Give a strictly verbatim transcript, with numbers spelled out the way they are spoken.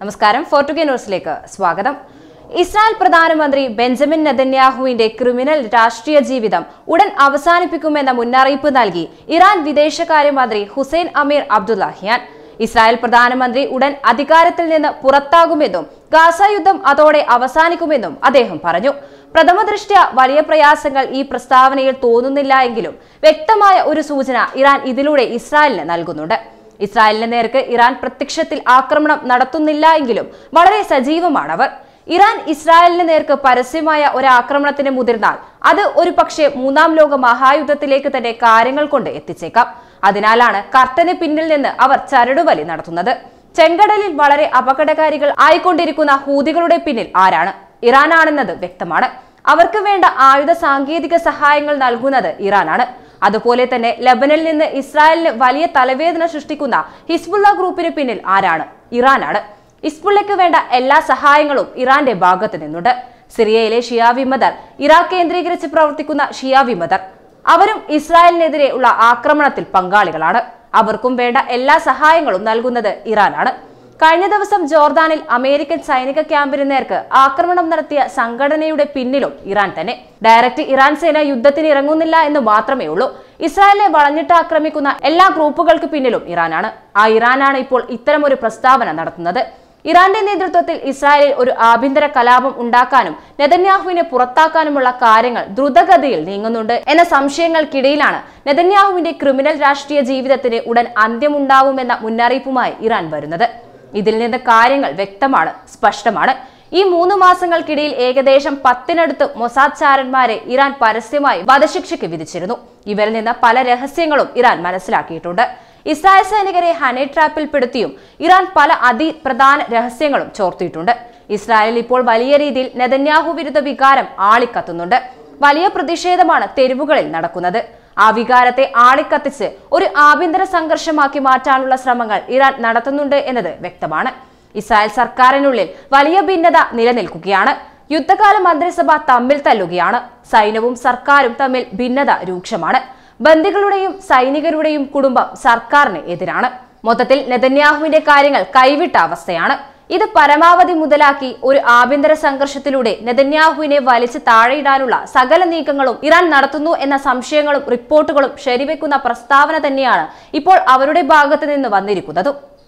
നമസ്കാരം, ഫോർട്ടുഗേ ന്യൂസിലേക്ക് സ്വാഗതം. ഇസ്രായേൽ പ്രധാനമന്ത്രി ബെഞ്ചമിൻ നെതന്യാഹുവിന്റെ ക്രിമിനൽ രാഷ്ട്രീയ ജീവിതം ഉടൻ അവസാനിപ്പിക്കുമെന്ന മുന്നറിയിപ്പ് നൽകി ഇറാൻ വിദേശകാര്യമന്ത്രി ഹുസൈൻ അമീർ അബ്ദുല്ലാഹിയാൻ. ഇസ്രായേൽ പ്രധാനമന്ത്രി ഉടൻ അധികാരത്തിൽ നിന്ന് പുറത്താകുമെന്നും ഗാസ യുദ്ധം അതോടെ അവസാനിക്കുമെന്നും അദ്ദേഹം പറഞ്ഞു. പ്രഥമ ദൃഷ്ട്യാ വലിയ പ്രയാസങ്ങൾ ഈ പ്രസ്താവനയിൽ തോന്നുന്നില്ല എങ്കിലും വ്യക്തമായ ഒരു സൂചന ഇറാൻ ഇതിലൂടെ ഇസ്രായേലിന് നൽകുന്നുണ്ട്. ഇസ്രായേലിന് നേർക്ക് ഇറാൻ പ്രത്യക്ഷത്തിൽ ആക്രമണം നടത്തുന്നില്ല എങ്കിലും വളരെ സജീവമാണവർ. ഇറാൻ ഇസ്രായേലിന് നേർക്ക് പരസ്യമായ ഒരു ആക്രമണത്തിന് മുതിർന്നാൽ അത് ഒരു പക്ഷേ മൂന്നാം ലോക മഹായുദ്ധത്തിലേക്ക് തന്നെ കാര്യങ്ങൾ കൊണ്ട് എത്തിച്ചേക്കാം. അതിനാലാണ് കർട്ടന് പിന്നിൽ നിന്ന് അവർ ചരടുവലി നടത്തുന്നത്. ചെങ്കടലിൽ വളരെ അപകടകാരികൾ ആയിക്കൊണ്ടിരിക്കുന്ന ഹൂതികളുടെ പിന്നിൽ ആരാണ്? ഇറാനാണെന്നത് വ്യക്തമാണ്. അവർക്ക് വേണ്ട ആയുധ സാങ്കേതിക സഹായങ്ങൾ നൽകുന്നത് ഇറാനാണ്. അതുപോലെ തന്നെ ലബനനിൽ നിന്ന് ഇസ്രായേലിന് വലിയ തലവേദന സൃഷ്ടിക്കുന്ന ഹിസ്ബുള്ള ഗ്രൂപ്പിന് പിന്നിൽ ആരാണ്? ഇറാനാണ്. ഹിസ്ബുള്ളയ്ക്ക് വേണ്ട എല്ലാ സഹായങ്ങളും ഇറാന്റെ ഭാഗത്ത് നിന്നുണ്ട്. സിറിയയിലെ ഷിയ വിമതർ, ഇറാഖ് കേന്ദ്രീകരിച്ച് പ്രവർത്തിക്കുന്ന ഷിയ വിമതർ, അവരും ഇസ്രായേലിനെതിരെ ഉള്ള ആക്രമണത്തിൽ പങ്കാളികളാണ്. അവർക്കും വേണ്ട എല്ലാ സഹായങ്ങളും നൽകുന്നത് ഇറാനാണ്. കഴിഞ്ഞ ദിവസം ജോർദാനിൽ അമേരിക്കൻ സൈനിക ക്യാമ്പിന് നേർക്ക് ആക്രമണം നടത്തിയ സംഘടനയുടെ പിന്നിലും ഇറാൻ തന്നെ. ഡയറക്റ്റ് ഇറാൻ സേന യുദ്ധത്തിന് ഇറങ്ങുന്നില്ല എന്ന് മാത്രമേ ഉള്ളൂ. ഇസ്രായേലിനെ വളഞ്ഞിട്ട് ആക്രമിക്കുന്ന എല്ലാ ഗ്രൂപ്പുകൾക്ക് പിന്നിലും ഇറാനാണ്. ആ ഇറാനാണ് ഇപ്പോൾ ഇത്തരമൊരു പ്രസ്താവന നടത്തുന്നത്. ഇറാന്റെ നേതൃത്വത്തിൽ ഇസ്രായേലിൽ ഒരു ആഭ്യന്തര കലാപം ഉണ്ടാക്കാനും നെതന്യാഹുവിനെ പുറത്താക്കാനുമുള്ള കാര്യങ്ങൾ ദ്രുതഗതിയിൽ നീങ്ങുന്നുണ്ട് എന്ന സംശയങ്ങൾക്കിടയിലാണ് നെതന്യാഹുവിന്റെ ക്രിമിനൽ രാഷ്ട്രീയ ജീവിതത്തിന് ഉടൻ അന്ത്യമുണ്ടാവുമെന്ന മുന്നറിയിപ്പുമായി ഇറാൻ വരുന്നത്. ഇതിൽ നിന്ന് കാര്യങ്ങൾ വ്യക്തമാണ്, സ്പഷ്ടമാണ്. ഈ മൂന്ന് മാസങ്ങൾക്കിടയിൽ ഏകദേശം പത്തിനടുത്ത് മൊസാദ് ചാരന്മാരെ ഇറാൻ പരസ്യമായി വധശിക്ഷയ്ക്ക് വിധിച്ചിരുന്നു. ഇവരിൽ നിന്ന് പല രഹസ്യങ്ങളും ഇറാൻ മനസ്സിലാക്കിയിട്ടുണ്ട്. ഇസ്രായേൽ സൈനികരെ ഹണി ട്രാപ്പിൽ പെടുത്തിയും ഇറാൻ പല അതിപ്രധാന രഹസ്യങ്ങളും ചോർത്തിയിട്ടുണ്ട്. ഇസ്രായേലിൽ ഇപ്പോൾ വലിയ രീതിയിൽ നെതന്യാഹു വിരുദ്ധ വികാരം ആളിക്കത്തുന്നുണ്ട്. വലിയ പ്രതിഷേധമാണ് തെരുവുകളിൽ നടക്കുന്നത്. ആ വികാരത്തെ ആളിക്കത്തിച്ച് ഒരു ആഭ്യന്തര സംഘർഷമാക്കി മാറ്റാനുള്ള ശ്രമങ്ങൾ ഇറാൻ നടത്തുന്നുണ്ട് എന്നത് വ്യക്തമാണ്. ഇസ്രായേൽ സർക്കാരിനുള്ളിൽ വലിയ ഭിന്നത നിലനിൽക്കുകയാണ്. യുദ്ധകാല മന്ത്രിസഭ തമ്മിൽ തല്ലുകയാണ്. സൈന്യവും സർക്കാരും തമ്മിൽ ഭിന്നത രൂക്ഷമാണ്. ബന്ദികളുടെയും സൈനികരുടെയും കുടുംബം സർക്കാരിന് എതിരാണ്. മൊത്തത്തിൽ നെതന്യാഹുവിന്റെ കാര്യങ്ങൾ കൈവിട്ട അവസ്ഥയാണ്. ഇത് പരമാവധി മുതലാക്കി ഒരു ആഭ്യന്തര സംഘർഷത്തിലൂടെ നെതന്യാഹുവിനെ വലിച്ചു താഴെയിടാനുള്ള സകല നീക്കങ്ങളും ഇറാൻ നടത്തുന്നു എന്ന സംശയങ്ങളും റിപ്പോർട്ടുകളും ശരിവെക്കുന്ന പ്രസ്താവന തന്നെയാണ് ഇപ്പോൾ അവരുടെ ഭാഗത്ത് നിന്ന് വന്നിരിക്കുന്നതും.